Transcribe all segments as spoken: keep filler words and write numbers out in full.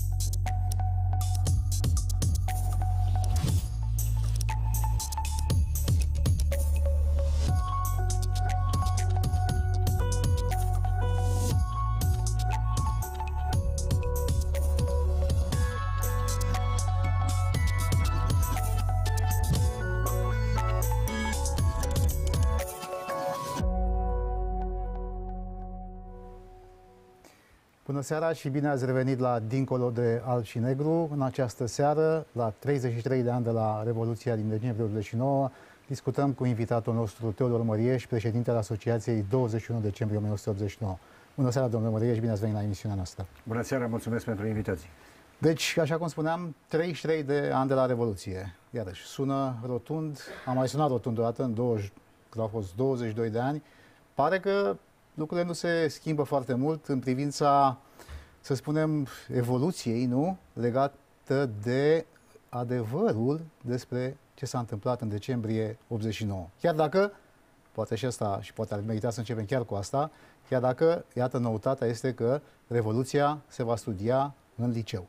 Bună seara și bine ați revenit la Dincolo de Alb și Negru. În această seară, la treizeci și trei de ani de la Revoluția din decembrie optzeci și nouă, discutăm cu invitatul nostru, Teodor Mărieș, președintele Asociației douăzeci și unu decembrie o mie nouă sute optzeci și nouă. Bună seara, domnule Mărieș, bine ați venit la emisiunea noastră. Bună seara, mulțumesc pentru invitație. Deci, așa cum spuneam, treizeci și trei de ani de la Revoluție. Iarăși, sună rotund, am mai sunat rotund o dată, în douăzeci, când au fost douăzeci și doi de ani. Pare că lucrurile nu se schimbă foarte mult în privința, să spunem, evoluției, nu? Legată de adevărul despre ce s-a întâmplat în decembrie optzeci și nouă. Chiar dacă, poate și asta, și poate ar merita să începem chiar cu asta, chiar dacă, iată, noutatea este că Revoluția se va studia în liceu.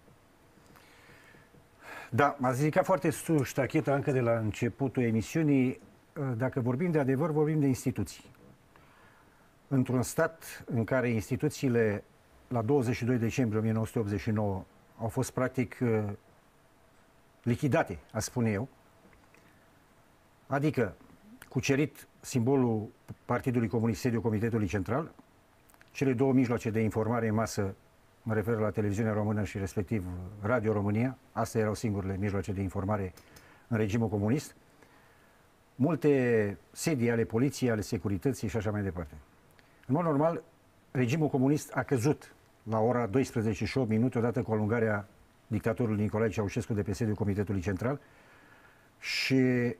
Da, m-ați ridicat foarte sus ștacheta încă de la începutul emisiunii. Dacă vorbim de adevăr, vorbim de instituții. Într-un stat în care instituțiile la douăzeci și doi decembrie o mie nouă sute optzeci și nouă au fost practic lichidate, aș spune eu, adică cucerit simbolul Partidului Comunist, sediul Comitetului Central, cele două mijloace de informare în masă, mă refer la televiziunea română și respectiv Radio România, astea erau singurele mijloace de informare în regimul comunist, multe sedii ale poliției, ale securității și așa mai departe. În mod normal, regimul comunist a căzut la ora douăsprezece și opt minute, odată cu alungarea dictatorului Nicolae Ceaușescu de pe sediul Comitetului Central, și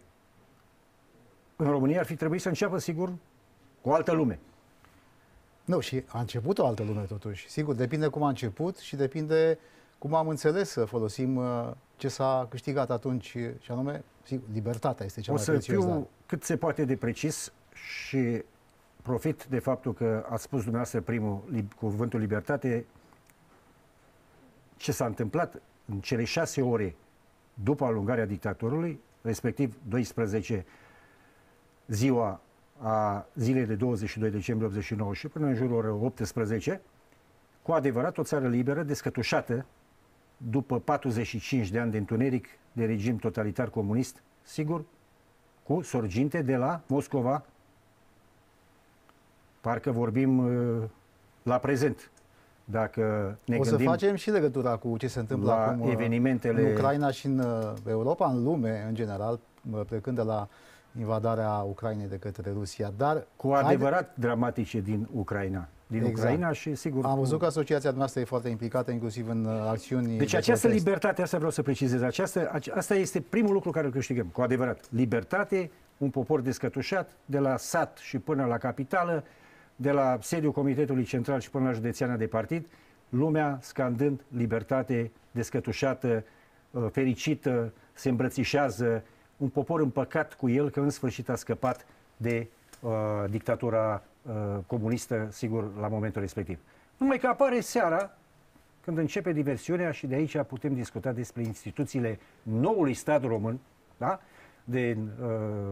în România ar fi trebuit să înceapă, sigur, cu o altă lume. Nu, și a început o altă lume totuși. Sigur, depinde cum a început și depinde cum am înțeles să folosim ce s-a câștigat atunci, și anume, sigur, libertatea este cea mai prețios. O să fiu cât se poate de precis și profit de faptul că ați spus dumneavoastră primul cuvântul libertate. Ce s-a întâmplat în cele șase ore după alungarea dictatorului, respectiv douăsprezece ziua a zilei de douăzeci și doi decembrie optzeci și nouă și până în jurul orei optsprezece, cu adevărat o țară liberă, descătușată după patruzeci și cinci de ani de întuneric de regim totalitar comunist, sigur, cu sorginte de la Moscova. Parcă vorbim uh, la prezent. Dacă ne o să gândim facem și legătura cu ce se întâmplă la acum evenimentele în Ucraina și în Europa, în lume, în general, plecând de la invadarea Ucrainei de către Rusia. Dar cu adevărat haide... dramatice din Ucraina. Din exact. Ucraina și sigur... Am văzut că asociația noastră e foarte implicată, inclusiv în acțiuni... Deci de această protest. libertate, asta vreau să precizez, această, asta este primul lucru care îl câștigăm, cu adevărat. Libertate, un popor descătușat, de la sat și până la capitală, de la sediul Comitetului Central și până la județeana de partid, lumea scandând libertate, descătușată, fericită, se îmbrățișează, un popor împăcat cu el că în sfârșit a scăpat de uh, dictatura uh, comunistă, sigur, la momentul respectiv. Numai că apare seara, când începe diversiunea, și de aici putem discuta despre instituțiile noului stat român, da? De, uh,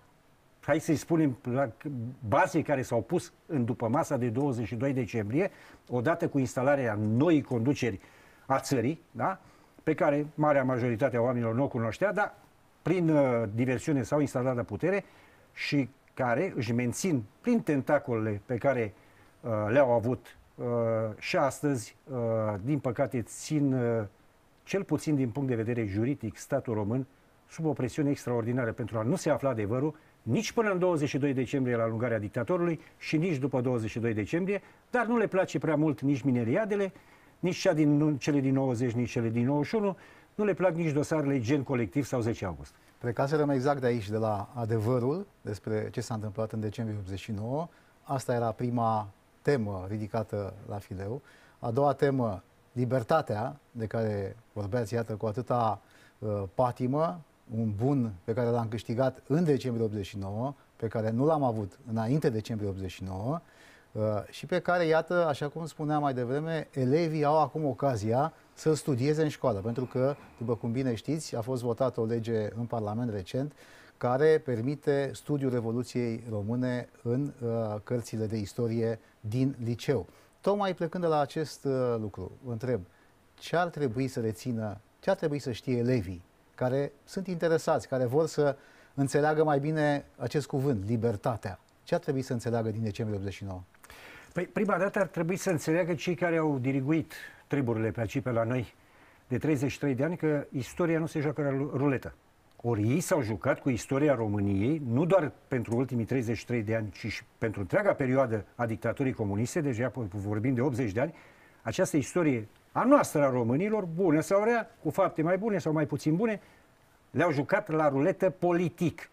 hai să-i spunem, la baze care s-au pus în după masa de douăzeci și doi decembrie, odată cu instalarea noii conduceri a țării, da? Pe care marea majoritate a oamenilor nu o cunoștea, dar prin uh, diversiune s-au instalat la putere și care își mențin prin tentacolele pe care uh, le-au avut uh, și astăzi, uh, din păcate, țin, uh, cel puțin din punct de vedere juridic, statul român sub o presiune extraordinară pentru a nu se afla adevărul nici până în douăzeci și doi decembrie la alungarea dictatorului și nici după douăzeci și doi decembrie, dar nu le place prea mult nici mineriadele, nici cea din, cele din nouăzeci, nici cele din nouăzeci și unu, nu le plac nici dosarele gen colectiv sau zece august. Plecaserăm exact de aici, de la adevărul despre ce s-a întâmplat în decembrie optzeci și nouă. Asta era prima temă ridicată la fileu. A doua temă, libertatea, de care vorbeați, iată, cu atâta uh, patimă, un bun pe care l-am câștigat în decembrie optzeci și nouă, pe care nu l-am avut înainte decembrie optzeci și nouă, uh, și pe care, iată, așa cum spuneam mai devreme, elevii au acum ocazia să studieze în școală, pentru că, după cum bine știți, a fost votată o lege în Parlament recent care permite studiul Revoluției Române în uh, cărțile de istorie din liceu. Tocmai plecând de la acest uh, lucru, întreb, ce ar trebui să rețină, ce ar trebui să știe elevii care sunt interesați, care vor să înțeleagă mai bine acest cuvânt, libertatea? Ce ar trebui să înțeleagă din decembrie optzeci și nouă? Păi, prima dată ar trebui să înțeleagă cei care au diriguit triburile pe aici, pe la noi, de treizeci și trei de ani, că istoria nu se joacă la ruletă. Ori ei s-au jucat cu istoria României, nu doar pentru ultimii treizeci și trei de ani, ci și pentru întreaga perioadă a dictaturii comuniste, deja vorbim de optzeci de ani, această istorie a noastră a românilor, bună sau rea, cu fapte mai bune sau mai puțin bune, le-au jucat la ruletă politic.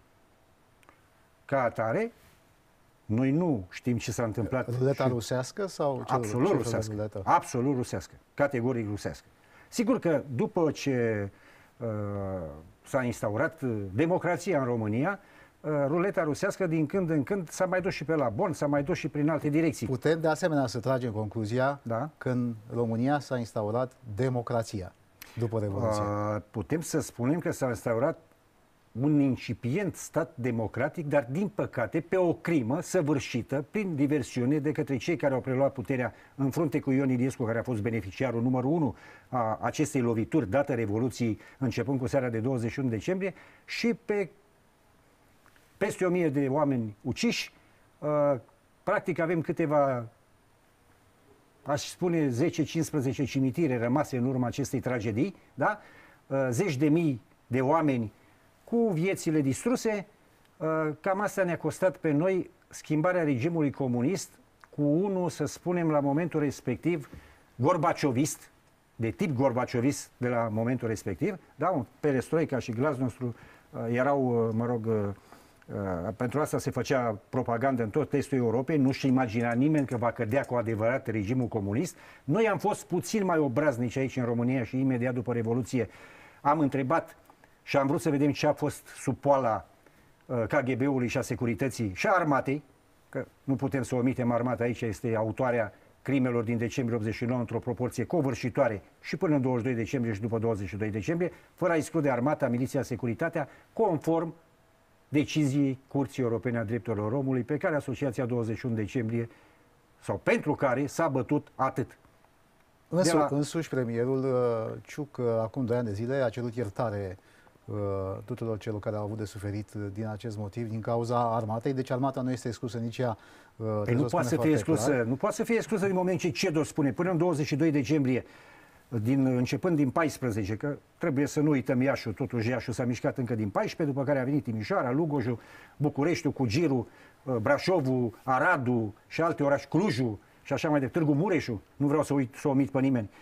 Ca atare, noi nu știm ce s-a întâmplat. Ruleta și... rusească sau ce, absolut ce rusească? Ruletă? Absolut rusească. Categoric rusească. Sigur că după ce uh, s-a instaurat democrația în România, uh, ruleta rusească din când în când s-a mai dus și pe la Bonn, s-a mai dus și prin alte direcții. Putem de asemenea să tragem concluzia da? că în România s-a instaurat democrația după Revoluție. Uh, putem să spunem că s-a instaurat un incipient stat democratic, dar din păcate pe o crimă săvârșită prin diversiune de către cei care au preluat puterea în frunte cu Ion Iliescu, care a fost beneficiarul numărul unu a acestei lovituri dată Revoluției începând cu seara de douăzeci și unu decembrie, și pe peste o mie de oameni uciși. Uh, practic avem câteva, aș spune zece cincisprezece cimitire rămase în urma acestei tragedii, da? Uh, zeci de mii de oameni cu viețile distruse. Cam asta ne-a costat pe noi schimbarea regimului comunist cu unul, să spunem, la momentul respectiv, gorbaciovist, de tip gorbaciovist de la momentul respectiv, da, un perestroica și glasnost erau, mă rog, pentru asta se făcea propagandă în tot estul Europei, nu-și imagina nimeni că va cădea cu adevărat regimul comunist. Noi am fost puțin mai obraznici aici în România și imediat după Revoluție am întrebat și am vrut să vedem ce a fost sub poala uh, K G B-ului și a securității și a armatei, că nu putem să omitem armata, aici este autoarea crimelor din decembrie optzeci și nouă într-o proporție covârșitoare și până în douăzeci și doi decembrie și după douăzeci și doi decembrie, fără a exclude armata, miliția, securitatea, conform deciziei Curții Europene a Drepturilor Omului, pe care Asociația douăzeci și unu decembrie, sau pentru care s-a bătut atât. Însu, la... Însuși premierul uh, Ciuc, uh, acum doi ani de zile, a cerut iertare uh, tuturor celor care au avut de suferit uh, din acest motiv, din cauza armatei. Deci armata nu este exclusă nici ea. Uh, păi nu poate să fie exclusă, clar. nu poate să fie exclusă din moment ce CEDO spune, până în douăzeci și doi decembrie, din, începând din paisprezece, că trebuie să nu uităm Iașul, totuși Iașul s-a mișcat încă din paisprezece, după care a venit Timișoara, Lugojul, Bucureștiul, Cugiru, Brașovul, Aradul și alte orașe, Clujul și așa mai departe, Târgu Mureșul, nu vreau să, uit, să omit pe nimeni.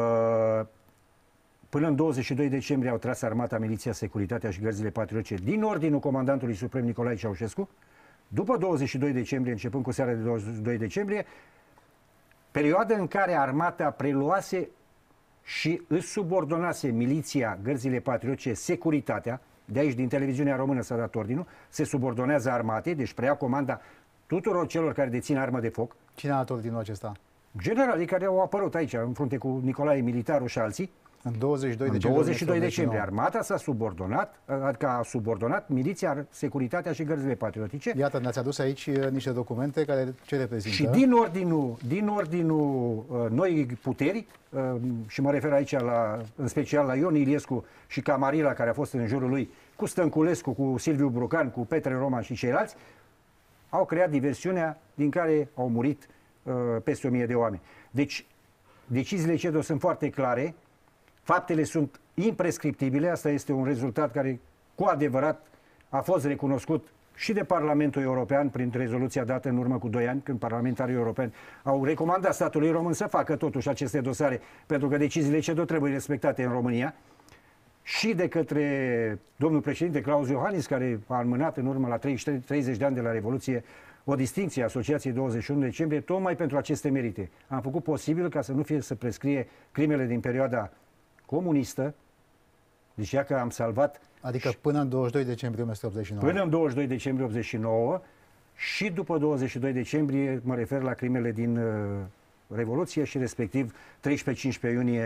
Până în douăzeci și doi decembrie au tras armata, miliția, securitatea și gărzile patriotice din ordinul comandantului suprem Nicolae Ceaușescu. După douăzeci și doi decembrie, începând cu seara de douăzeci și doi decembrie, perioada în care armata preluase și își subordonase miliția, gărzile patriotice, securitatea, de aici din televiziunea română s-a dat ordinul, se subordonează armatei, deci preia comanda tuturor celor care dețin armă de foc. Cine a dat ordinul acesta? Generalii care au apărut aici, în frunte cu Nicolae Militaru și alții. În douăzeci și doi decembrie, douăzeci și doi decembrie armata s-a subordonat, adică a subordonat miliția, securitatea și gărzile patriotice. Iată, ne-ați adus aici niște documente care ce reprezintă? Și din ordinul, din ordinul uh, noi puteri, uh, și mă refer aici la, în special la Ion Iliescu și Camarila, care a fost în jurul lui, cu Stănculescu, cu Silviu Brucan, cu Petre Roman și ceilalți, au creat diversiunea din care au murit uh, peste o mie de oameni. Deci, deciziile CEDO sunt foarte clare, faptele sunt imprescriptibile, asta este un rezultat care cu adevărat a fost recunoscut și de Parlamentul European prin rezoluția dată în urmă cu doi ani, când parlamentarii europeni au recomandat statului român să facă totuși aceste dosare, pentru că deciziile CEDO trebuie respectate în România, și de către domnul președinte Claus Iohannis, care a înmânat în urmă la treizeci de ani de la Revoluție o distinție a Asociației douăzeci și unu decembrie, tocmai pentru aceste merite. Am făcut posibil ca să nu fie să prescrie crimele din perioada comunistă, deci ia că am salvat... Adică până în douăzeci și doi decembrie o mie optzeci și nouă. Până în douăzeci și doi decembrie optzeci și nouă și după douăzeci și doi decembrie, mă refer la crimele din uh, Revoluție și respectiv treisprezece cincisprezece iunie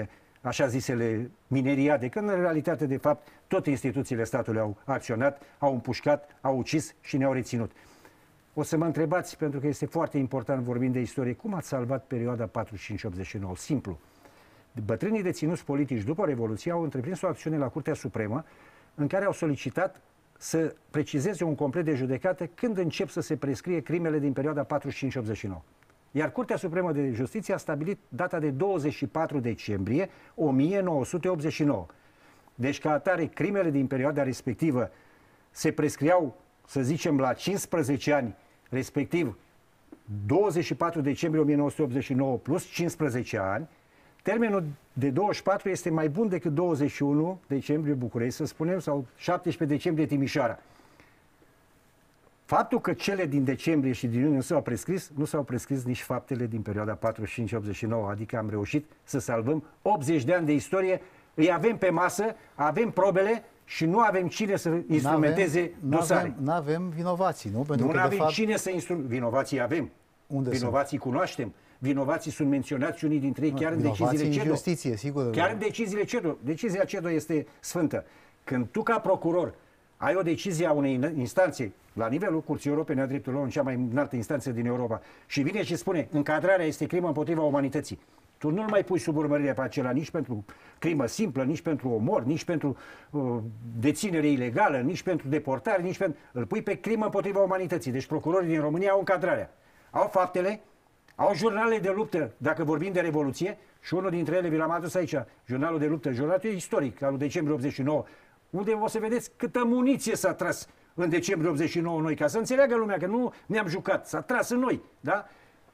așa zisele mineriade, când în realitate, de fapt, toate instituțiile statului au acționat, au împușcat, au ucis și ne-au reținut. O să mă întrebați, pentru că este foarte important vorbind de istorie, cum ați salvat perioada patruzeci și cinci optzeci și nouă? Simplu. Bătrânii deținuți politici după Revoluție au întreprins o acțiune la Curtea Supremă în care au solicitat să precizeze un complet de judecată când încep să se prescrie crimele din perioada patruzeci și cinci optzeci și nouă. Iar Curtea Supremă de Justiție a stabilit data de douăzeci și patru decembrie o mie nouă sute optzeci și nouă. Deci, ca atare, crimele din perioada respectivă se prescriau, să zicem, la cincisprezece ani, respectiv douăzeci și patru decembrie o mie nouă sute optzeci și nouă plus cincisprezece ani. Termenul de douăzeci și patru este mai bun decât douăzeci și unu decembrie București, să spunem, sau șaptesprezece decembrie Timișoara. Faptul că cele din decembrie și din iunie nu s-au prescris, nu s-au prescris nici faptele din perioada patruzeci și cinci optzeci și nouă, adică am reușit să salvăm optzeci de ani de istorie, îi avem pe masă, avem probele și nu avem cine să instrumenteze dosare. Nu avem vinovații, nu? Pentru nu că, avem de fapt, cine să instrumenteze. Vinovații avem. Unde Vinovații sunt? Cunoaștem. Vinovații sunt menționați unii dintre ei chiar în deciziile în CEDO. justiție, sigur. Chiar în deciziile CEDO. Decizia CEDO este sfântă. Când tu, ca procuror, ai o decizie a unei instanțe la nivelul Curții Europene a Drepturilor Omului, cea mai înaltă instanță din Europa, și vine și spune încadrarea este crimă împotriva umanității, tu nu-l mai pui sub urmărire pe acela nici pentru crimă simplă, nici pentru omor, nici pentru uh, deținere ilegală, nici pentru deportare, nici pentru... Îl pui pe crimă împotriva umanității. Deci procurorii din România au încadrarea. Au faptele, au jurnale de luptă, dacă vorbim de Revoluție, și unul dintre ele vi l-am adus aici, jurnalul de luptă, jurnalul istoric, al lui decembrie optzeci și nouă, unde o să vedeți câtă muniție s-a tras în decembrie optzeci și nouă noi, ca să înțeleagă lumea că nu ne-am jucat, s-a tras în noi, da?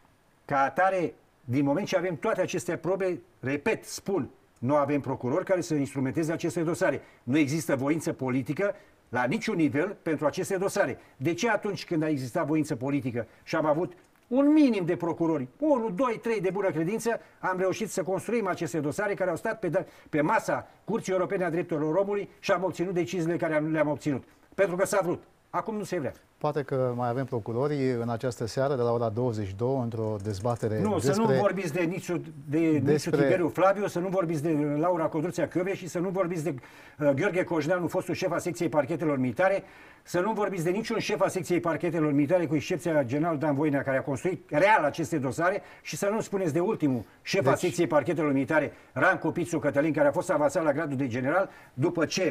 Ca atare, din moment ce avem toate aceste probe, repet, spun, nu avem procurori care să instrumenteze aceste dosare. Nu există voință politică la niciun nivel pentru aceste dosare. De ce atunci când a existat voință politică și am avut un minim de procurori, unu, doi, trei de bună credință, am reușit să construim aceste dosare care au stat pe, pe masa Curții Europene a Drepturilor Omului și am obținut deciziile care le-am obținut. Pentru că s-a vrut. Acum nu se vrea. Poate că mai avem procurori în această seară, de la ora douăzeci și două, într-o dezbatere Nu, despre... să nu vorbiți de Nițu, de despre... Nițu Tiberiu Flaviu, să nu vorbiți de Laura Codruța Chiove și să nu vorbiți de uh, Gheorghe Cojneanu, fostul șef al secției parchetelor militare, să nu vorbiți de niciun șef al secției parchetelor militare, cu excepția general Dan Voinea, care a construit real aceste dosare, și să nu spuneți de ultimul șef deci... al secției parchetelor militare, Ranco Pițu Cătălin, care a fost avansat la gradul de general, după ce,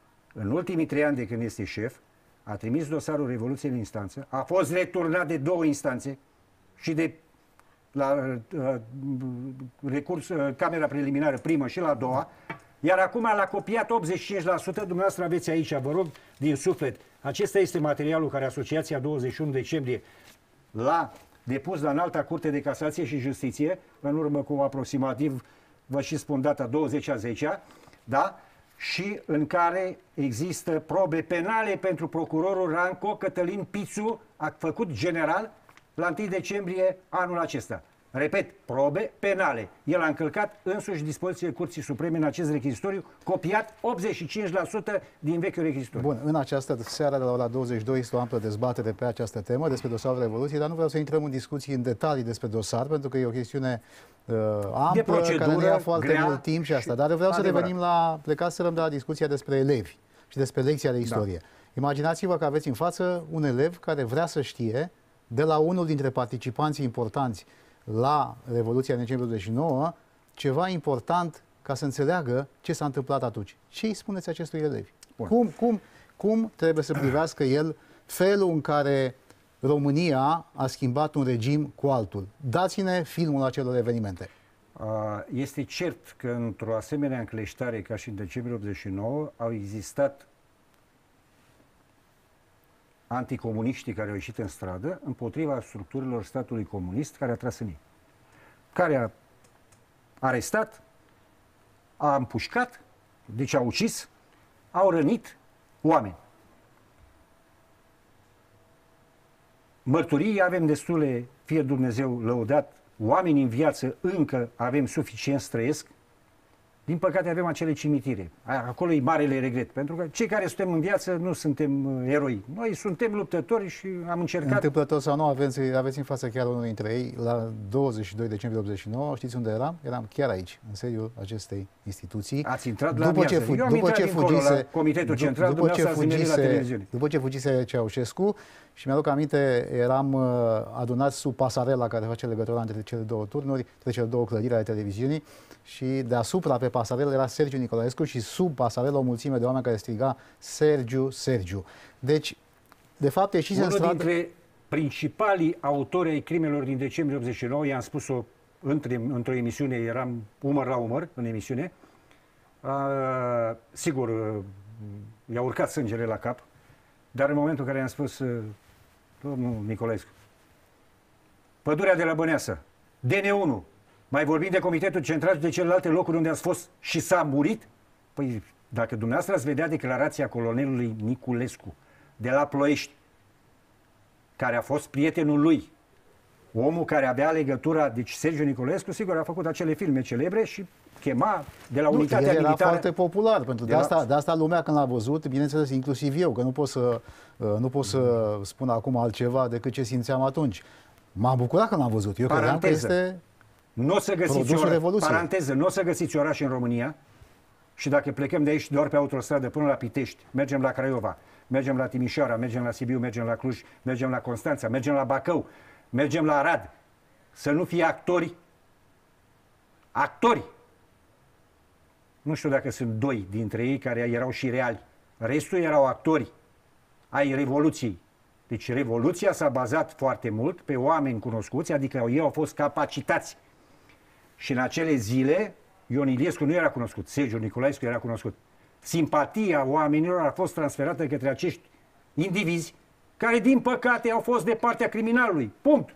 în ultimii trei ani de când este șef, a trimis dosarul Revoluției în instanță, a fost returnat de două instanțe și de la uh, recurs, uh, camera preliminară primă și la a doua, iar acum l-a copiat optzeci și cinci la sută, dumneavoastră aveți aici, vă rog, din suflet. Acesta este materialul care Asociația douăzeci și unu decembrie l-a depus la Înalta Curte de Casație și Justiție, în urmă cu aproximativ, vă și spun data, douăzeci a zecea, da? Și în care există probe penale pentru procurorul Ranco Cătălin Pițu, a făcut general la întâi decembrie anul acesta. Repet, probe penale. El a încălcat însuși dispozițiile Curții Supreme în acest rechizitoriu, copiat optzeci și cinci la sută din vechiul rechizitoriu. Bun, în această seară de la ora douăzeci și două este o amplă dezbatere pe această temă, despre dosarul Revoluției, dar nu vreau să intrăm în discuții în detalii despre dosar, pentru că e o chestiune uh, amplă, care ne ia foarte grea, mult timp și asta. Dar eu vreau adevărat. să revenim la, plecați să de la discuția despre elevi și despre lecția de istorie. Da. Imaginați-vă că aveți în față un elev care vrea să știe de la unul dintre participanții importanți la Revoluția din decembrie optzeci și nouă, ceva important ca să înțeleagă ce s-a întâmplat atunci. Ce îi spuneți acestui elevi? Cum, cum, cum trebuie să privească el felul în care România a schimbat un regim cu altul? Dați-ne filmul acelor evenimente. Este cert că într-o asemenea încleștare ca și în decembrie optzeci și nouă au existat anticomuniștii care au ieșit în stradă împotriva structurilor statului comunist care a tras în ei, care a arestat, a împușcat, deci a ucis, au rănit oameni. Mărturii avem destule, fie Dumnezeu lăudat, oameni în viață încă avem suficient, trăiesc, Din păcate avem acele cimitire. Acolo e marele regret. Pentru că cei care suntem în viață nu suntem eroi. Noi suntem luptători și am încercat... Întâmplător sau nu, aveți, aveți în față chiar unul dintre ei. La douăzeci și doi decembrie optzeci și nouă, știți unde eram? Eram chiar aici, în sediul acestei instituții. Ați intrat la după ce, viață. Eu am după intrat ce dincolo, fugise, la Comitetul Central, după ce fugise, la televiziune. După ce fugise Ceaușescu, și mi-aduc aminte, eram uh, adunați sub pasarela care face legătura între cele două turnuri, între cele două clădiri ale televiziunii, și deasupra pe pasarelă era Sergiu Nicolaescu și sub pasarelă o mulțime de oameni care striga Sergiu, Sergiu. Deci, de fapt, ieșise în stradă... dintre principalii autori ai crimelor din decembrie optzeci și nouă, i-am spus-o între, într-o emisiune, eram umăr la umăr în emisiune, uh, sigur, uh, i-a urcat sângele la cap, dar în momentul în care i-am spus, uh, domnul Nicolescu, pădurea de la Băneasă, D N unu, mai vorbim de Comitetul Central și de celelalte locuri unde ați fost și s-a murit? Păi, dacă dumneavoastră ați vedea declarația colonelului Niculescu de la Ploiești, care a fost prietenul lui, omul care avea legătura, deci Sergiu Niculescu, sigur, a făcut acele filme celebre și chema de la nu, unitatea era militară. foarte popular, pentru de, de, asta, de asta lumea când l-a văzut, bineînțeles, inclusiv eu, că nu pot să, nu pot să spun acum altceva decât ce simțeam atunci. M-am bucurat când l-am văzut. Eu credeam că este... Nu o să găsiți oraș, paranteză, nu o să găsiți oraș în România și dacă plecăm de aici doar pe autostradă până la Pitești, mergem la Craiova, mergem la Timișoara, mergem la Sibiu, mergem la Cluj, mergem la Constanța, mergem la Bacău, mergem la Arad, să nu fie actori, actori. Nu știu dacă sunt doi dintre ei care erau și reali. Restul erau actori ai Revoluției. Deci Revoluția s-a bazat foarte mult pe oameni cunoscuți, adică ei au fost capacitați. Și în acele zile, Ion Iliescu nu era cunoscut, Sergiu Nicolaescu era cunoscut. Simpatia oamenilor a fost transferată către acești indivizi care, din păcate, au fost de partea criminalului. Punct.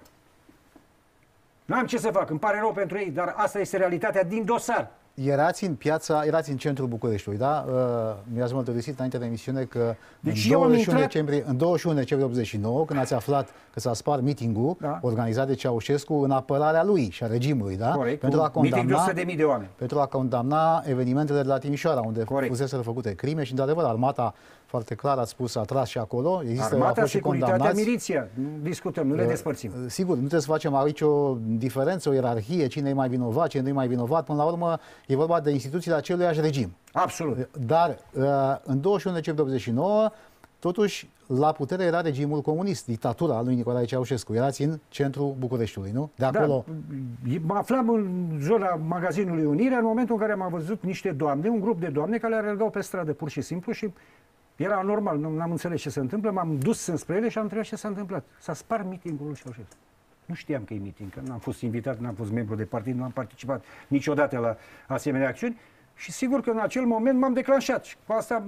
N-am ce să fac, îmi pare rău pentru ei, dar asta este realitatea din dosar. Erați în piața, erați în centrul Bucureștiului, da? Uh, mi-ați mărturisit înainte de emisiune că deci în, douăzeci și unu intrat... decembrie, în douăzeci și unu decembrie optzeci și nouă, când ați aflat că s-a spart mitingul, da, organizat de Ceaușescu în apărarea lui și a regimului, da? Corect, pentru a condamna, de o sută de mii de oameni. Pentru a condamna evenimentele de la Timișoara, unde fuseseră făcute crime și, într-adevăr, armata, foarte clar ați spus, a tras și acolo. Există, armata, securitatea, miliția. Nu discutăm, nu le despărțim. Sigur, nu trebuie să facem aici o diferență, o ierarhie, cine e mai vinovat, cine nu e mai vinovat. Până la urmă, e vorba de instituțiile aceluiași regim. Absolut. Dar în douăzeci și unu decembrie optzeci și nouă, totuși, la putere era regimul comunist, dictatura lui Nicolae Ceaușescu. Erați în centrul Bucureștiului, nu? De acolo... Da, mă aflam în zona magazinului Unirea în momentul în care am văzut niște doamne, un grup de doamne care alergau pe stradă pur și simplu și era normal, nu am înțeles ce se întâmplă, m-am dus spre ele și am întrebat ce s-a întâmplat. S-a spart mitingul lui Ceaușescu. Nu știam că e miting, că n-am fost invitat, n-am fost membru de partid, nu am participat niciodată la asemenea acțiuni și sigur că în acel moment m-am declanșat. Și cu asta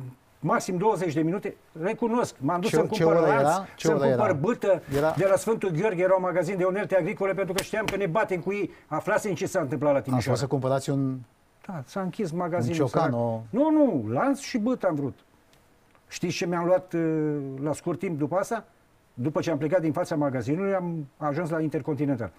maxim douăzeci de minute, recunosc, m-am dus să-mi cumpăr lanț, să-mi cumpăr bâtă era... de la Sfântul Gheorghe, era un magazin de unelte agricole, pentru că știam că ne batem cu ei, aflasem ce s-a întâmplat la Timișoara. Ați fost să cumpărați un... Da, s-a închis magazinul. Un ciocan, o... Nu, nu, lanț și bâtă am vrut. Știți ce mi-am luat uh, la scurt timp după asta? După ce am plecat din fața magazinului, am ajuns la Intercontinental.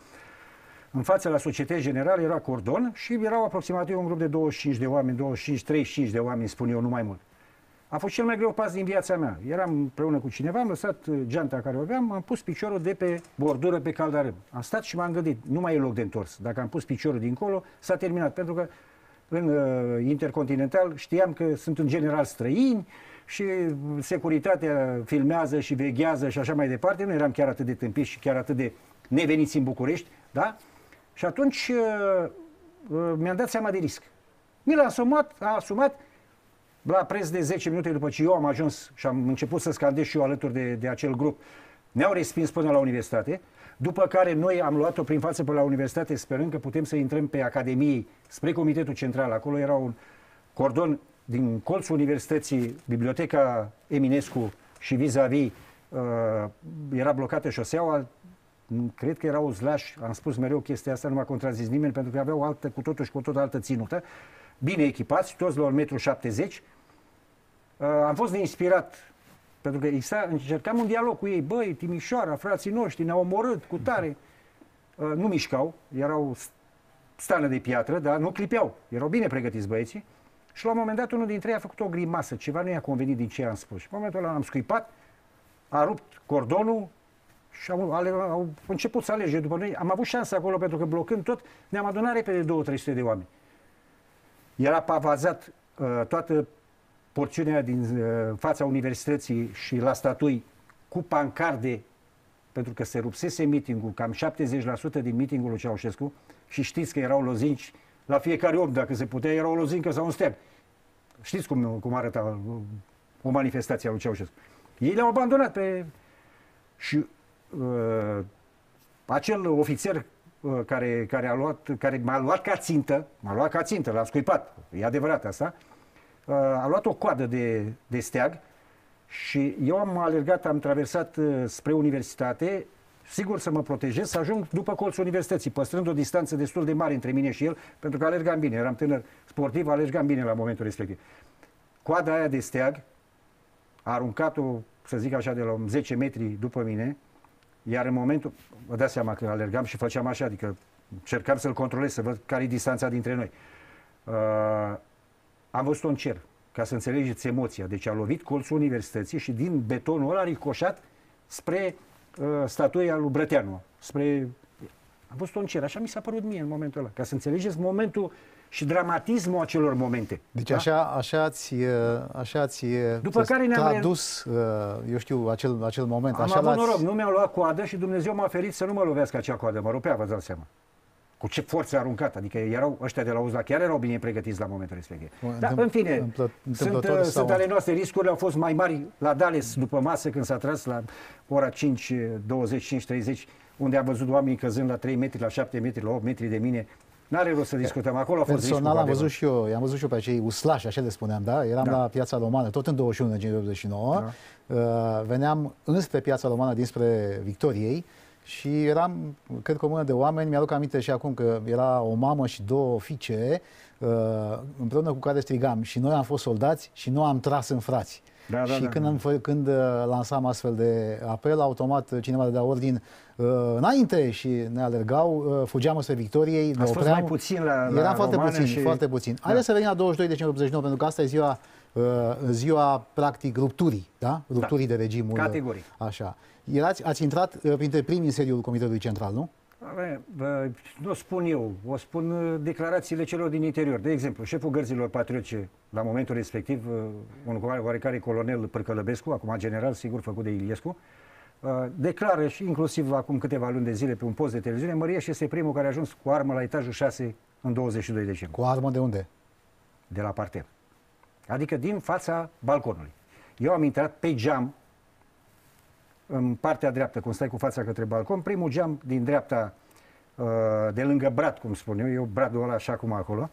În fața la Societe Generală era cordon și erau aproximativ un grup de douăzeci și cinci de oameni, douăzeci și cinci, treizeci și cinci de oameni, spun eu, nu mai mult. A fost cel mai greu pas din viața mea. Eram împreună cu cineva, am lăsat geanta care o aveam, am pus piciorul de pe bordură pe caldarâm. Am stat și m-am gândit, nu mai e loc de întors. Dacă am pus piciorul dincolo, s-a terminat. Pentru că în uh, Intercontinental știam că sunt în general străini și securitatea filmează și veghează și așa mai departe. Nu eram chiar atât de tâmpiți și chiar atât de neveniți în București, da? Și atunci uh, uh, mi-am dat seama de risc. Mi l-a asumat, a asumat la preț de zece minute după ce eu am ajuns și am început să scandez și eu alături de, de acel grup. Ne-au respins până la universitate, după care noi am luat-o prin față până la universitate sperând că putem să intrăm pe Academiei spre Comitetul Central. Acolo era un cordon din colțul universității, Biblioteca Eminescu și vis-a-vis uh, era blocată șoseaua. Cred că erau slași, am spus mereu chestia asta, nu m-a contrazis nimeni, pentru că aveau altă, cu totul și cu tot altă ținută. Bine echipați, toți la un metru șaptezeci. Uh, am fost neinspirat, pentru că exista, încercam un dialog cu ei. Băi, Timișoara, frații noștri, ne-au omorât cu tare. Uh, nu mișcau, erau stană de piatră, dar nu clipeau. Erau bine pregătiți băieții. Și la un moment dat unul dintre ei a făcut o grimasă. Ceva nu i-a convenit din ce am spus. Și în momentul ăla am scuipat, a rupt cordonul și au, ale, au început să alerge după noi. Am avut șansa acolo pentru că blocând tot, ne-am adunat repede două trei sute de oameni. Era pavazat uh, toată porțiunea din uh, fața universității și la statui cu pancarde, pentru că se rupsese meeting-ul, cam șaptezeci la sută din meeting-ul lui Ceaușescu, și știți că erau lozinci la fiecare om, dacă se putea, era o lozincă sau un steag. Știți cum, cum arăta o manifestație a lui Ceaușescu. Ei le-au abandonat pe... Și uh, acel ofițer uh, care, care, a luat, care m-a luat ca țintă, m-a luat ca țintă, l-a scuipat, e adevărat asta, uh, a luat o coadă de, de steag și eu am alergat, am traversat uh, spre universitate, sigur să mă protejez, să ajung după colțul universității, păstrând o distanță destul de mare între mine și el, pentru că alergam bine, eram tânăr sportiv, alergam bine la momentul respectiv. Coada aia de steag a aruncat-o, să zic așa, de la zece metri după mine, iar în momentul, vă dați seama că alergam și făceam așa, adică încercam să-l controlez, să văd care e distanța dintre noi. Uh, am văzut-o în cer, ca să înțelegeți emoția. Deci a lovit colțul universității și din betonul ăla a ricoșat spre uh, statuia lui Brăteanu, spre... Am văzut-o în cer, așa mi s-a părut mie în momentul ăla, ca să înțelegeți momentul și dramatismul acelor momente. Deci da? așa, așa ați, așa ați După care ne-am tradus, eu știu, acel, acel moment. Am așa avut noroc, nu mi-au luat coadă și Dumnezeu m-a ferit să nu mă lovească acea coadă, mă rupea, vă dați seama. Cu ce forță aruncat, adică erau ăștia de la Uzla, chiar erau bine pregătiți la momentul respectiv. Dar în fine, sunt, sunt ale noastre, riscurile au fost mai mari la Dales după masă, când s-a tras la ora cinci douăzeci, cinci treizeci, unde am văzut oamenii căzând la trei metri, la șapte metri, la opt metri de mine. N-are rost să discutăm, acolo a fost personal am văzut și eu, i-am văzut și eu pe acei uslași, așa le spuneam, da? Eram da. la Piața Romană, tot în douăzeci și unu iunie optzeci și nouă, da. uh, veneam înspre Piața Romană dinspre Victoriei și eram, cred că o mână de oameni, mi-aduc aminte și acum că era o mamă și două fiice, uh, împreună cu care strigam și noi am fost soldați și nu am tras în frați. Da, și da, când, da. Am, când uh, lansam astfel de apel, automat cineva dădea ordin uh, înainte și ne alergau, uh, fugeam spre Victoriei, ne opream. Fost mai puțin la, la Era foarte puțin, și... foarte puțin. Da. Haideți să venim la douăzeci și doi decembrie optzeci și nouă, pentru că asta e ziua, uh, ziua practic rupturii, da? Rupturii da. de regimul. Categoric. Așa. Erați, ați intrat uh, printre primii în sediul Comitetului Central, nu? Nu o spun eu, o spun declarațiile celor din interior. De exemplu, șeful Gărzilor Patriotice, la momentul respectiv, un oarecare colonel Pârcălăbescu, acum general, sigur, făcut de Iliescu, declară și inclusiv acum câteva luni de zile pe un post de televiziune, Mărieș este primul care a ajuns cu armă la etajul șase în douăzeci și doi decembrie. Cu armă de unde? De la parter. Adică din fața balconului. Eu am intrat pe geam, în partea dreaptă, cum stai cu fața către balcon, primul geam din dreapta, de lângă brad, cum spun eu, eu bradul ăla așa cum acolo,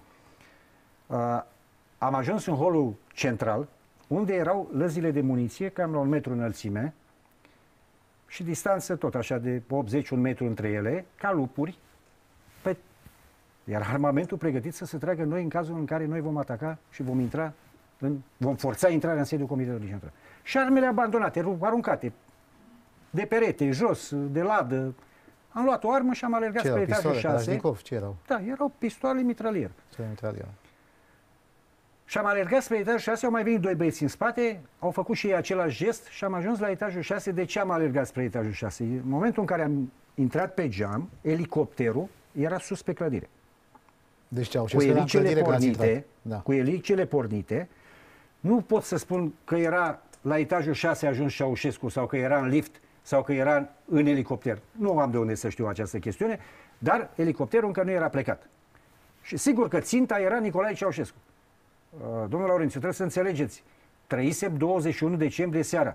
am ajuns în holul central, unde erau lăzile de muniție, cam la un metru înălțime, și distanță tot așa de optzeci un metru între ele, ca lupuri, pe... iar armamentul pregătit să se tragă noi în cazul în care noi vom ataca și vom intra, în... vom forța intrarea în sediul Comitetului Central. Și armele abandonate, aruncate, de perete, jos, de ladă. Am luat o armă și am alergat spre etajul șase. Ce erau? Da, erau pistoale mitralier. mitralier. Și am alergat spre etajul șase, au mai venit doi băieți în spate, au făcut și ei același gest și am ajuns la etajul șase. De ce am alergat spre etajul șase? În momentul în care am intrat pe geam, elicopterul era sus pe clădire. Deci ce au cu elicele pornite, da. cu elicele pornite, nu pot să spun că era la etajul șase ajuns Ceaușescu sau că era în lift sau că era în elicopter. Nu am de unde să știu această chestiune, dar elicopterul încă nu era plecat. Și sigur că ținta era Nicolae Ceaușescu. Domnul Laurențiu, trebuie să înțelegeți, trăisem douăzeci și unu decembrie seara.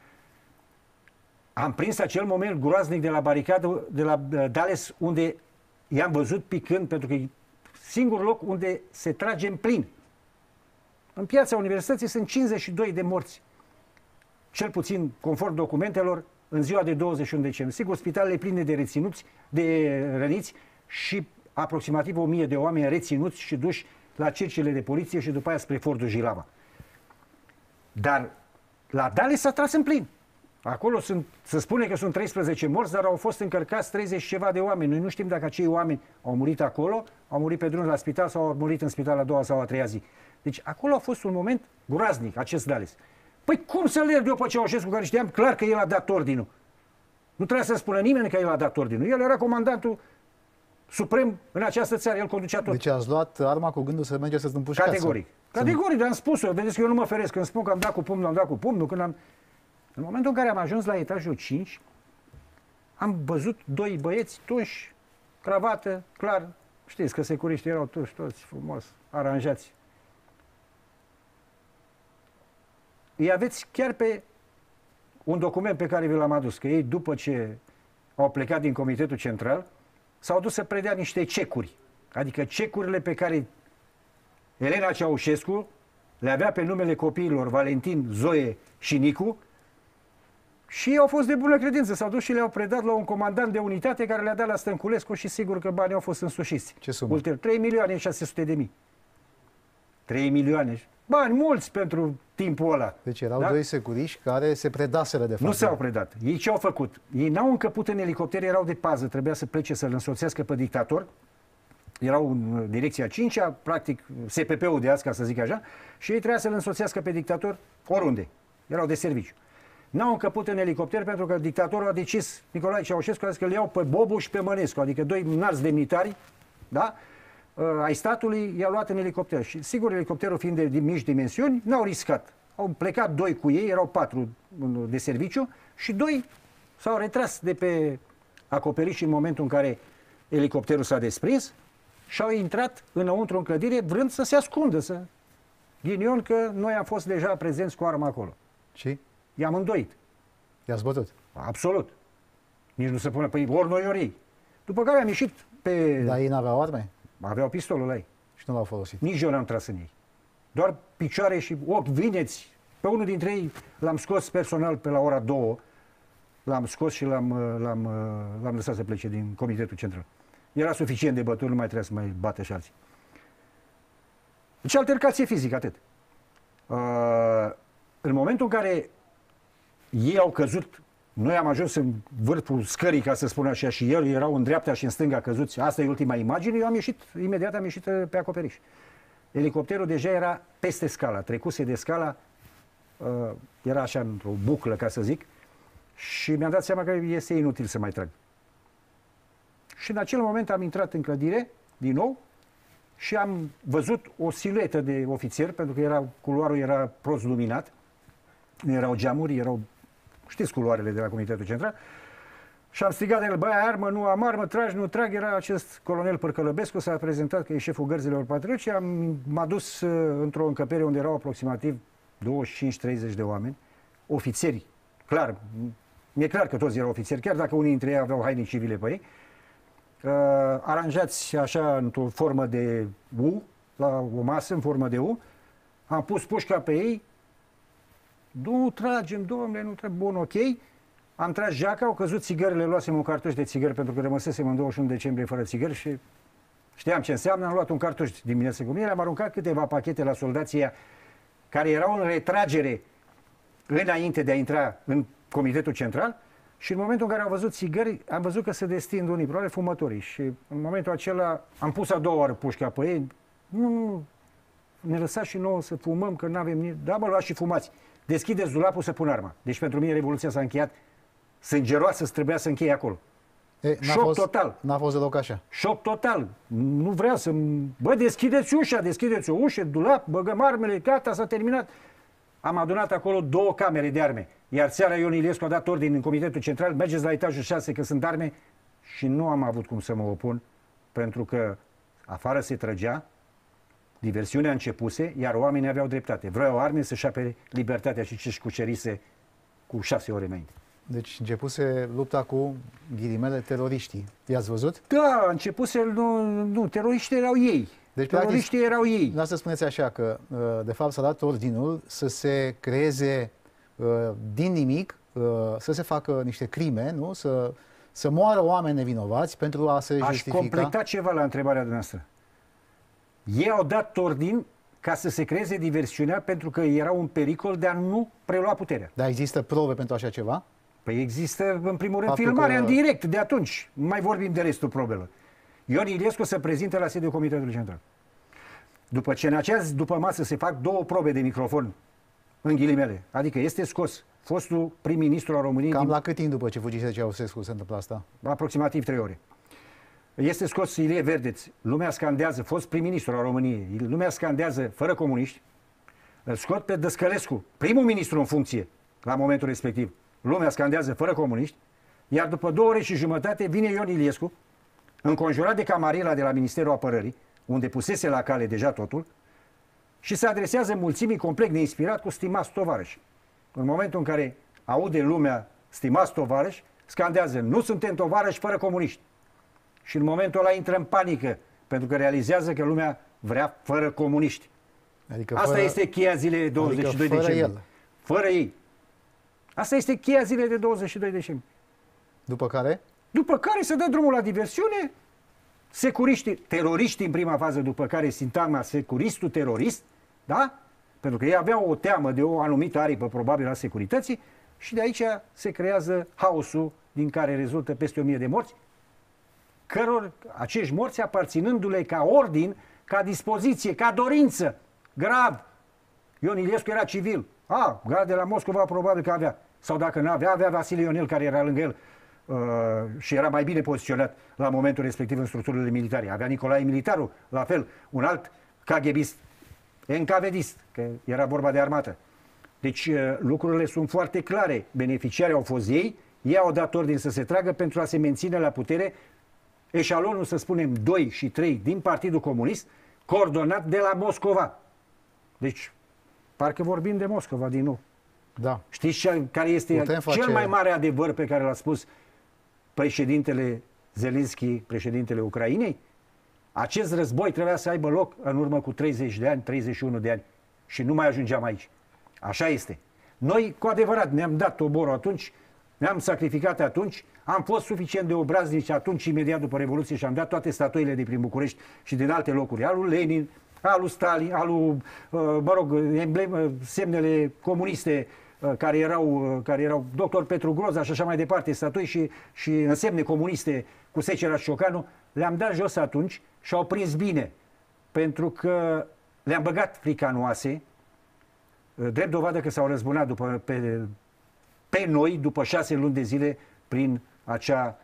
Am prins acel moment groaznic de la baricadă, de la Dales, unde i-am văzut picând, pentru că e singurul loc unde se trage în plin. În piața universității sunt cincizeci și doi de morți. Cel puțin, conform documentelor, în ziua de douăzeci și unu decembrie. Sigur, spitalele pline de reținuți, de răniți și aproximativ o mie de oameni reținuți și duși la cercile de poliție și după aia spre Fordul Jilava. Dar la Dales s-a tras în plin. Acolo sunt, se spune că sunt treisprezece morți, dar au fost încărcați treizeci și ceva de oameni. Noi nu știm dacă acei oameni au murit acolo, au murit pe drum la spital sau au murit în spital a doua sau a treia zi. Deci acolo a fost un moment groaznic, acest Dales. Păi cum să-l iert eu pe Ceaușescu, care știam clar că el a dat ordinul? Nu trebuia să spună nimeni că el a dat ordinul. El era comandantul suprem în această țară, el conducea tot. Deci ați luat arma cu gândul să mergeți să-ți împușcați? Categoric. Categoric, dar am spus-o. Vedeți că eu nu mă feresc. Când spun că am dat cu pumnul, am dat cu pumnul. Când am... În momentul în care am ajuns la etajul cinci, am văzut doi băieți tunși, cravată, clar. Știți că securiștii erau tunși, toți frumos, aranjați. Îi aveți chiar pe un document pe care vi l-am adus, că ei după ce au plecat din Comitetul Central, s-au dus să predea niște cecuri. Adică cecurile pe care Elena Ceaușescu le avea pe numele copiilor Valentin, Zoe și Nicu și ei au fost de bună credință. S-au dus și le-au predat la un comandant de unitate care le-a dat la Stănculescu și sigur că banii au fost însușiți. Ce sumă? Ulterior, trei milioane șase sute de mii. trei milioane. Bani mulți pentru timpul ăla. Deci erau da? doi securiști care se predaseră de fapt. Nu s-au predat. Ei ce au făcut? Ei n-au încăput în elicopter, erau de pază, trebuia să plece să-l însoțească pe dictator. Erau în direcția cincea, practic S P P-ul de azi, ca să zic așa, și ei trebuia să-l însoțească pe dictator oriunde. Erau de serviciu. N-au încăput în elicopter pentru că dictatorul a decis, Nicolae Ceaușescu, a zis că le iau pe Bobu și pe Mănescu, adică doi înalți demnitari, da? Ai statului, i-a luat în elicopter. Și sigur, elicopterul fiind de, de mici dimensiuni, n-au riscat. Au plecat doi cu ei, erau patru de serviciu și doi s-au retras de pe acoperiș în momentul în care elicopterul s-a desprins și au intrat înăuntru în clădire vrând să se ascundă, să ghinion că noi am fost deja prezenți cu arma acolo. Și? I-am îndoit. I-ați bătut? Absolut. Nici nu se pune, păi ori noi ori ei. După care am ieșit pe... Dar ei n-aveau arme? Aveau pistolul la ei. Și nu l-au folosit? Nici eu n-am tras în ei. Doar picioare și ochi, vineți. Pe unul dintre ei l-am scos personal pe la ora două. L-am scos și l-am, l-am, l-am lăsat să plece din Comitetul Central. Era suficient de bătut, nu mai trebuia să mai bată și alții. Deci altercație fizică, atât. Uh, în momentul în care ei au căzut, noi am ajuns în vârful scării, ca să spun așa, și el erau în dreapta și în stânga căzuți. Asta e ultima imagine. Eu am ieșit, imediat am ieșit pe acoperiș. Elicopterul deja era peste scala, trecuse de scala, uh, era așa într-o buclă, ca să zic, și mi-am dat seama că este inutil să mai trag. Și în acel moment am intrat în clădire, din nou, și am văzut o siluetă de ofițer, pentru că era, culoarul era prost luminat, nu erau geamuri, erau, știți culoarele de la Comitetul Central, și am strigat de el, băi, armă, nu am armă, tragi, nu trag. Era acest colonel Părcălăbescu, s-a prezentat că e șeful gărzilor patrioți și am, m-a dus uh, într-o încăpere unde erau aproximativ douăzeci și cinci treizeci de oameni, ofițeri, clar, mi-e clar că toți erau ofițeri, chiar dacă unii dintre ei aveau haine civile pe ei, uh, aranjați așa într-o formă de U, la o masă în formă de U, am pus pușca pe ei, nu tragem, domnule, nu tragem, bun, ok. Am tras geaca, au căzut țigările, luasem un cartuș de țigări pentru că rămăsesem în douăzeci și unu decembrie fără țigări și știam ce înseamnă, am luat un cartuș dimineața cu mine, am aruncat câteva pachete la soldații care erau în retragere înainte de a intra în Comitetul Central și în momentul în care au văzut țigări, am văzut că se destind unii, probabil fumătorii, și în momentul acela am pus a doua oară pușca pe ei, nu, nu, ne lăsați și nouă să fumăm, că nu avem nici... Da, mă, luați și fumați. Deschideți dulapul să pun arma. Deci pentru mine Revoluția s-a încheiat sângeroasă, trebuia să încheie acolo. E, Șoc fost, total. N-a fost deloc așa. Șoc total. Nu vrea să... Bă, deschideți ușa, deschideți o ușă, dulap, băgăm armele, gata, s-a terminat. Am adunat acolo două camere de arme. Iar seara Ion Iliescu a dat ordin în Comitetul Central, mergeți la etajul șase că sunt arme, și nu am avut cum să mă opun, pentru că afară se trăgea, diversiunea începuse, iar oamenii aveau dreptate. Vreau arme să-și apere libertatea și ce-și cucerise cu șase ore înainte. Deci începuse lupta cu ghilimele teroriștii. I-ați văzut? Da, începuse, nu, nu teroriștii erau ei. Deci, teroriștii practic, erau ei. Nu să spuneți așa că, de fapt, s-a dat ordinul să se creeze din nimic, să se facă niște crime, nu? Să, să moară oameni nevinovați pentru a se Aș justifica. Aș completa ceva la întrebarea noastră. Ei au dat ordin ca să se creeze diversiunea pentru că era un pericol de a nu prelua puterea. Dar există probe pentru așa ceva? Păi există, în primul rând, Faptul filmarea că... în direct de atunci. Nu mai vorbim de restul problemă. Ion Iliescu se prezintă la sediul Comitetului Central. După ce în acea zi, după masă se fac două probe de microfon, în ghilimele, adică este scos fostul prim-ministru al României... Cam din... la cât timp după ce fugise Ceaușescu se întâmplă asta? Aproximativ trei ore. Este scos Ilie Verdeț, lumea scandează, fost prim-ministru al României, lumea scandează fără comuniști, îl scot pe Dăscălescu, primul ministru în funcție, la momentul respectiv, lumea scandează fără comuniști, iar după două ore și jumătate vine Ion Iliescu, înconjurat de Camarila de la Ministerul Apărării, unde pusese la cale deja totul, și se adresează mulțimii complet neinspirat cu stimați tovarăși. În momentul în care aude lumea stimați tovarăși, scandează, nu suntem tovarăși fără comuniști. Și în momentul ăla intră în panică, pentru că realizează că lumea vrea fără comuniști. Adică Asta fără, este cheia zilei de douăzeci și doi adică fără decembrie. el. Fără ei. Asta este cheia zilei de douăzeci și doi decembrie. După care? După care se dă drumul la diversiune, securiștii, teroriștii în prima fază, după care sintagma securistul terorist, da? Pentru că ei aveau o teamă de o anumită aripă probabil a securității și de aici se creează haosul din care rezultă peste o mie de morți, căror acești morți aparținându-le ca ordin, ca dispoziție, ca dorință, grav. Ion Iliescu era civil. A, gard de la Moscova probabil că avea. Sau dacă nu avea, avea Vasile Ionel, care era lângă el uh, și era mai bine poziționat la momentul respectiv în structurile militare. Avea Nicolae Militaru, la fel, un alt KGBist, encavedist, că era vorba de armată. Deci uh, lucrurile sunt foarte clare. Beneficiarii au fost ei, ei au dat ordin să se tragă pentru a se menține la putere eșalonul, să spunem, doi și trei din Partidul Comunist, coordonat de la Moscova. Deci, parcă vorbim de Moscova din nou. Da. Știți ce, care este Putem cel face... mai mare adevăr pe care l-a spus președintele Zelenski, președintele Ucrainei? Acest război trebuia să aibă loc în urmă cu treizeci de ani, treizeci și unu de ani. Și nu mai ajungeam aici. Așa este. Noi, cu adevărat, ne-am dat toborul atunci, ne-am sacrificat atunci, am fost suficient de obraznici atunci, imediat după Revoluție, și am dat toate statuile de prin București și din alte locuri, al lui Lenin, al lui Stalin, al lui, mă rog, embleme, semnele comuniste care erau, care erau doctor Petru Groza și așa mai departe, statui și, și însemne comuniste cu Secera și Ciocanu, le-am dat jos atunci și au prins bine, pentru că le-am băgat fricanoase, drept dovadă că s-au răzbunat după, pe, pe noi după șase luni de zile prin acea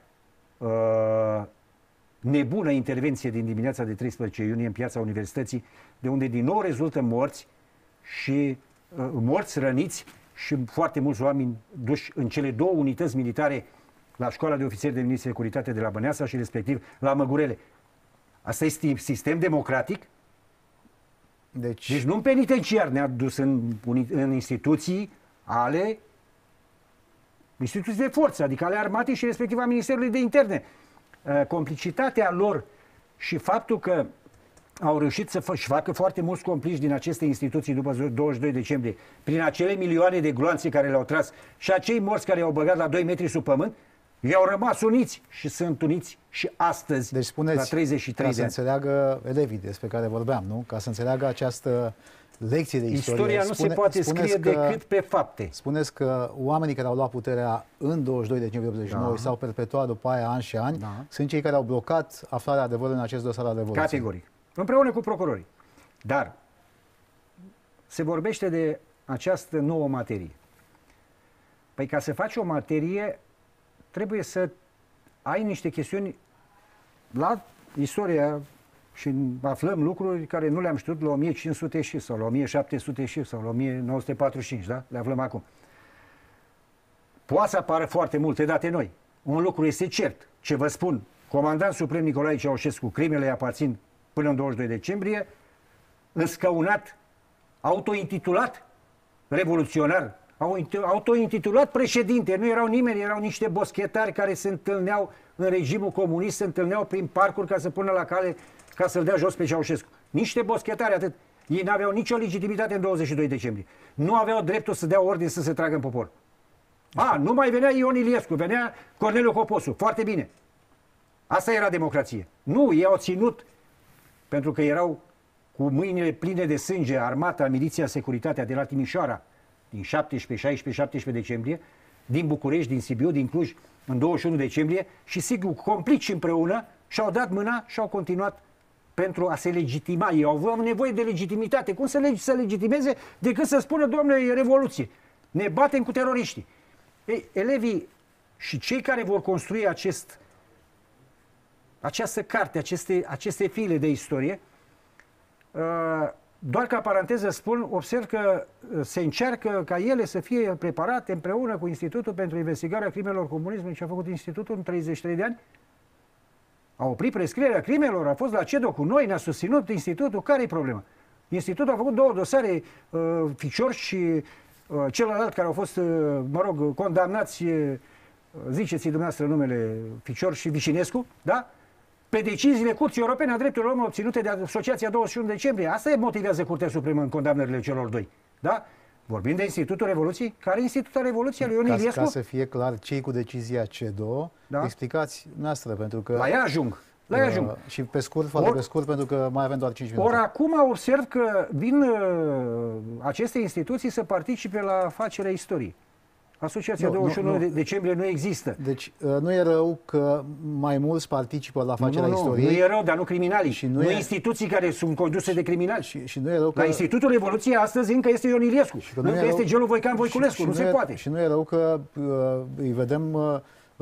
uh, nebună intervenție din dimineața de treisprezece iunie în piața Universității, de unde din nou rezultă morți și uh, morți, răniți și foarte mulți oameni duși în cele două unități militare la Școala de Ofițeri de Miliție de Securitate de la Băneasa și respectiv la Măgurele. Asta este sistem democratic? Deci, Deci nu în penitenciar, ne-a dus în, în instituții ale instituții de forță, adică ale armatei și respectiv a Ministerului de Interne. Complicitatea lor și faptul că au reușit să și facă foarte mulți complici din aceste instituții după douăzeci și doi decembrie, prin acele milioane de gloanțe care le-au tras și acei morți care i-au băgat la doi metri sub pământ, ei au rămas uniți și sunt uniți și astăzi, deci spuneți, la treizeci și trei ca de ani. să înțeleagă elevii despre care vorbeam, nu? Ca să înțeleagă această lecție de istorie. Istoria nu Spune, se poate scrie că, decât pe fapte. Spuneți că oamenii care au luat puterea în douăzeci și doi decembrie optzeci și nouă Da. s-au perpetuat după aia ani și ani, Da. sunt cei care au blocat aflarea adevărului în acest dosar al Revoluției. Categoric. Împreună cu procurorii. Dar se vorbește de această nouă materie. Păi ca să faci o materie, trebuie să ai niște chestiuni la istoria și aflăm lucruri care nu le-am știut la o mie cinci sute și sau la o mie șapte sute și sau la o mie nouă sute patruzeci și cinci, da? Le aflăm acum. Poate să apară foarte multe date noi. Un lucru este cert. Ce vă spun, comandant suprem Nicolae Ceaușescu, crimele îi aparțin până în douăzeci și doi decembrie, înscăunat, autointitulat revoluționar, autointitulat președinte, nu erau nimeni, erau niște boschetari care se întâlneau în regimul comunist, se întâlneau prin parcuri ca să pună la cale, ca să-l dea jos pe Ceaușescu. Niște boschetari, atât. Ei n-aveau nicio legitimitate în douăzeci și doi decembrie. Nu aveau dreptul să dea ordine să se tragă în popor. A, nu mai venea Ion Iliescu, venea Corneliu Coposu. Foarte bine. Asta era democrație. Nu, ei au ținut, pentru că erau cu mâinile pline de sânge, armata, miliția, securitatea de la Timișoara, din șaptesprezece, șaisprezece, șaptesprezece decembrie, din București, din Sibiu, din Cluj, în douăzeci și unu decembrie și sigur complici împreună și-au dat mâna și au continuat pentru a se legitima. Ei au avut nevoie de legitimitate. Cum să, leg să legitimeze decât să spună, domnule, e revoluție. Ne batem cu teroriștii. Ei, elevii și cei care vor construi acest, această carte, aceste, aceste file de istorie, doar ca paranteză spun, observ că se încearcă ca ele să fie preparate împreună cu Institutul pentru Investigarea Crimelor Comunismului. Ce a făcut Institutul în treizeci și trei de ani? A oprit prescrierea crimelor, a fost la CEDO cu noi, ne-a susținut Institutul. Care e problema? Institutul a făcut două dosare, uh, Ficior și uh, celălalt care au fost, uh, mă rog, condamnați, uh, ziceți dumneavoastră numele, Ficior și Vicinescu, da? Pe deciziile Curții Europene a Drepturilor Omului obținute de Asociația douăzeci și unu decembrie. Asta motivează Curtea Supremă în condamnările celor doi. Da? Vorbim de Institutul Revoluției. Care e Institutul Revoluției al lui Ion Iliescu? Ca să fie clar, cei cu decizia CEDO, da? Explicați noastră, pentru că... La ea ajung. La ea ajung. Uh, și pe scurt, foarte Or, pe scurt, pentru că mai avem doar cinci minute. Ori acum observ că vin uh, aceste instituții să participe la afacerea istoriei. Asociația nu, douăzeci și unu nu, nu. decembrie nu există. Deci nu e rău că mai mulți participă la facerea nu, nu, istoriei. Nu e rău, dar nu criminalii. Și nu, nu e... instituții care sunt conduse de criminali. Și, și nu e rău că... La Institutul Revoluției astăzi încă este Ion Iliescu. Și că nu, nu că este Gelu Voican Voiculescu. Și, și nu, nu se e, poate. Și nu e rău că uh, îi vedem uh,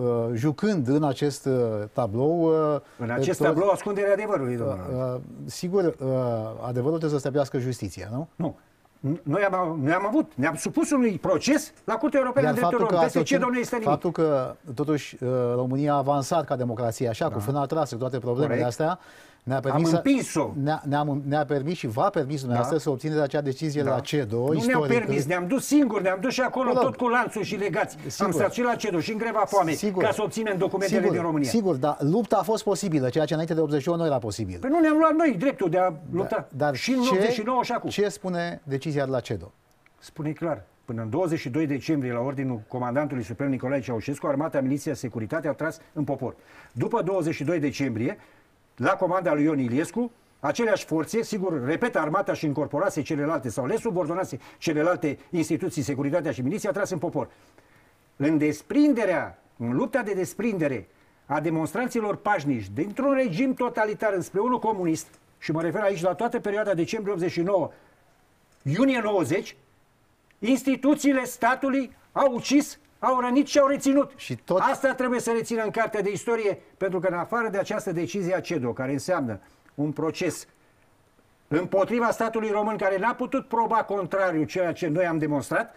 jucând în acest uh, tablou. Uh, în acest tot, tablou ascunderea adevărului, domnule. Uh, uh, sigur, uh, adevărul trebuie să stabilească justiția, nu? Nu. Noi am, noi am avut, ne-am supus unui proces la Curtea Europeană de Drepturile Omului. Peste ce, domnule, este nimic. Faptul că, totuși, România a avansat ca democrație, așa, da. cu frâna trasă, cu toate problemele Corect. astea, ne-a permis, am împins-o. Ne-a, ne-a, ne-a permis și va permis dumneavoastră da. să obțineți acea decizie da. la CEDO. Nu ne-am permis, ne-am dus singuri, ne-am dus și acolo Corect. tot cu lanțuri și legați. Sigur. Am stat și la CEDO și în greva foame sigur. ca să obținem documentele sigur. din România. Sigur, dar lupta a fost posibilă, ceea ce înainte de optzeci și unu nu era posibil. Păi nu ne-am luat noi dreptul de a lupta. Da. Dar și în optzeci și nouă și acum. Ce spune decizia de la CEDO? Spune clar, până în douăzeci și doi decembrie, la ordinul comandantului suprem Nicolae Ceaușescu, armata, miliția, securitatea au tras în popor. După douăzeci și doi decembrie, la comanda lui Ion Iliescu, aceleași forțe, sigur, repet, armata și încorporase celelalte sau le subordonase celelalte instituții, securitatea și miliția, a tras în popor. În desprinderea, în lupta de desprindere a demonstranților pașnici dintr-un regim totalitar înspre unul comunist, și mă refer aici la toată perioada decembrie optzeci și nouă, iunie nouăzeci, instituțiile statului au ucis, au rănit și au reținut. Și tot... Asta trebuie să rețină în cartea de istorie, pentru că în afară de această decizie a CEDO, care înseamnă un proces împotriva statului român, care n-a putut proba contrariu ceea ce noi am demonstrat,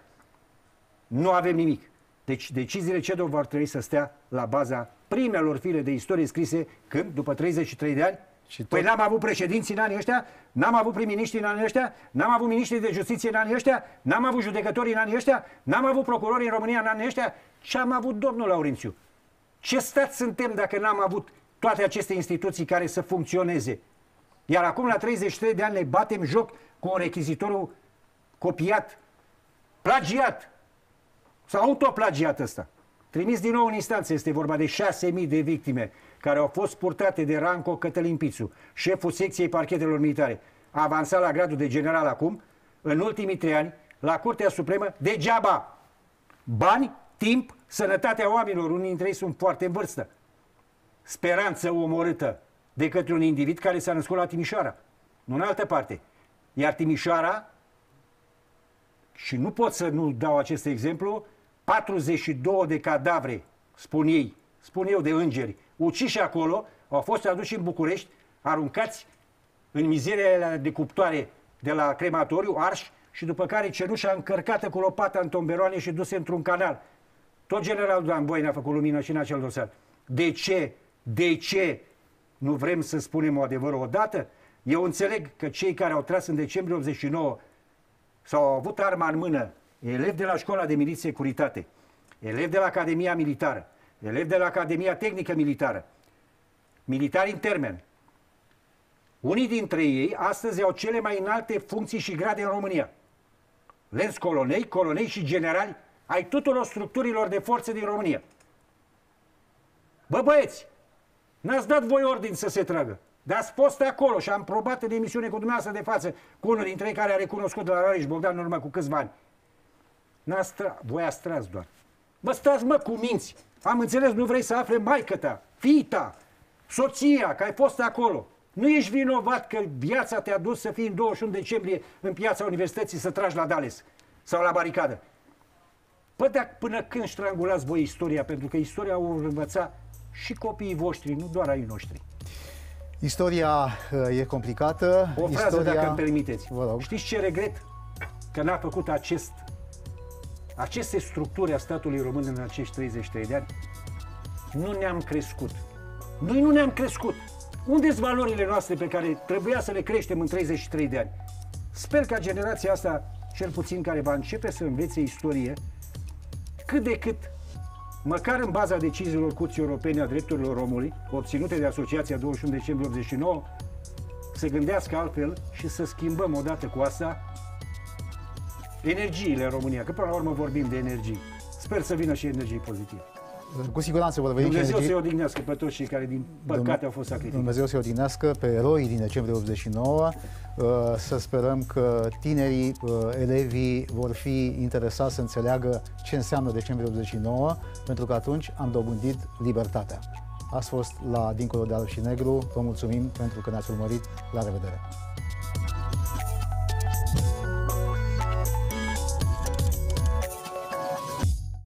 nu avem nimic. Deci deciziile CEDO vor trebui să stea la baza primelor file de istorie scrise când, după treizeci și trei de ani, și păi n-am avut președinți în anii ăștia, n-am avut prim-miniștri în anii ăștia, n-am avut miniștri de justiție în anii ăștia, n-am avut judecători în anii ăștia, n-am avut procurori în România în anii ăștia. Ce am avut, domnul Laurențiu? Ce stat suntem dacă n-am avut toate aceste instituții care să funcționeze? Iar acum, la treizeci și trei de ani, ne batem joc cu un rechizitoriu copiat, plagiat, sau autoplagiat ăsta. Trimis din nou în instanță, este vorba de șase mii de victime care au fost purtate de Ranco Cătălin Pițu, șeful secției parchetelor militare. A avansat la gradul de general acum, în ultimii trei ani, la Curtea Supremă, degeaba. Bani, timp, sănătatea oamenilor, unii dintre ei sunt foarte în vârstă. Speranță omorâtă de către un individ care s-a născut la Timișoara, nu în altă parte. Iar Timișoara, și nu pot să nu dau acest exemplu, patruzeci și două de cadavre, spun ei, spun eu, de îngeri, uciși acolo, au fost aduși în București, aruncați în mizeria de cuptoare de la crematoriu, arși, și după care cenușa încărcată cu lopata în tomberoane și duse într-un canal. Tot generalul Dan Voine a făcut lumină și în acel dosar. De ce? De ce nu vrem să spunem o adevărul odată? Eu înțeleg că cei care au tras în decembrie optzeci și nouă sau au avut arma în mână, elevi de la Școala de Miliție Securitate, elevi de la Academia Militară, elevi de la Academia Tehnică Militară, militari în termen. Unii dintre ei astăzi au cele mai înalte funcții și grade în România. Lenți colonei, colonei și generali ai tuturor structurilor de forțe din România. Bă, băieți, n-ați dat voi ordin să se tragă, dar ați fost acolo și am probat în emisiune cu dumneavoastră de față, cu unul dintre ei care a recunoscut de la Rareș Bogdan în urmă cu câțiva ani. N-ați tra... Voi ați tras doar. Mă stați, mă, cu minți. Am înțeles, nu vrei să afle maică-ta, fiita, soția, că ai fost acolo. Nu ești vinovat că viața te-a dus să fii în douăzeci și unu decembrie în piața Universității să tragi la Dales sau la baricadă. Păi, dar până când strangulați voi istoria? Pentru că istoria o învăța și copiii voștri, nu doar ai noștri. Istoria uh, e complicată. O frază, istoria... dacă îmi permiteți. Vă rog. Știți ce regret? Că n-a făcut acest, aceste structuri a statului român în acești treizeci și trei de ani. Nu ne-am crescut. Noi nu ne-am crescut. Unde-s valorile noastre pe care trebuia să le creștem în treizeci și trei de ani? Sper ca generația asta, cel puțin care va începe să învețe istorie, cât de cât, măcar în baza deciziilor Curții Europene a Drepturilor Omului, obținute de Asociația douăzeci și unu decembrie optzeci și nouă, să gândească altfel și să schimbăm odată cu asta energiile în România, că până la urmă vorbim de energii. Sper să vină și energii pozitive. Cu siguranță vor veni Dumnezeu energii... să-i odihnească pe toți cei care din păcate au fost sacrificați. Dumnezeu să-i odihnească pe eroii din decembrie optzeci și nouă. Să sperăm că tinerii, elevii vor fi interesați să înțeleagă ce înseamnă decembrie optzeci și nouă, pentru că atunci am dobândit libertatea. Ați fost la Dincolo de Alb și Negru. Vă mulțumim pentru că ne-ați urmărit. La revedere!